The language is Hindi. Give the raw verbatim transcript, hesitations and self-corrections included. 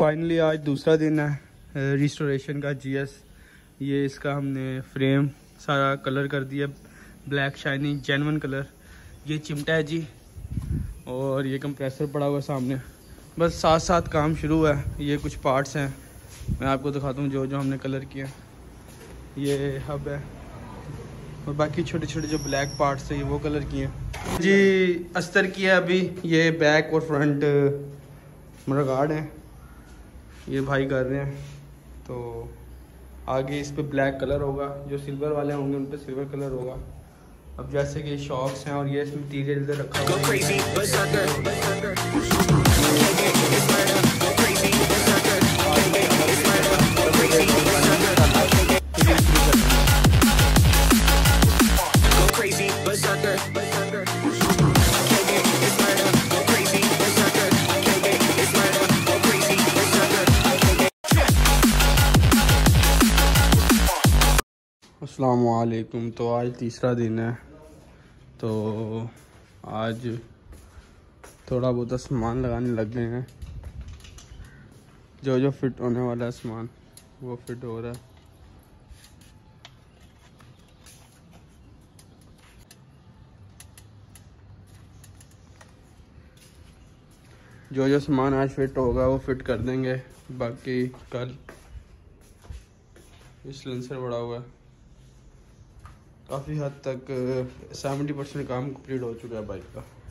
फाइनली आज दूसरा दिन है रिस्टोरेशन का। जीएस ये इसका हमने फ्रेम सारा कलर कर दिया, ब्लैक शाइनिंग जेन्युइन कलर। ये चिमटा है जी, और ये कंप्रेसर पड़ा हुआ है सामने। बस साथ साथ काम शुरू है। ये कुछ पार्ट्स हैं, मैं आपको दिखाता हूँ जो जो हमने कलर किया। ये हब है और बाकी छोटे छोटे जो ब्लैक पार्ट्स हैं ये वो कलर किए हैं जी। अस्तर किया अभी। ये बैक और फ्रंट मडर गार्ड है, ये भाई कर रहे हैं। तो आगे इस पे ब्लैक कलर होगा, जो सिल्वर वाले होंगे उन पे सिल्वर कलर होगा। अब जैसे कि शॉक्स हैं और ये इसमें मटीरियल इधर रखा हुआ है। अस्सलामुअलैकुम। तो आज तीसरा दिन है, तो आज थोड़ा बहुत सामान लगाने लग गए हैं। जो जो फिट होने वाला है सामान वो फिट हो रहा है। जो जो सामान आज फिट होगा वो फिट कर देंगे, बाकी कल। सिलेंसर बड़ा हुआ है, काफ़ी हद तक सेवेंटी परसेंट काम कंप्लीट हो चुका है बाइक का।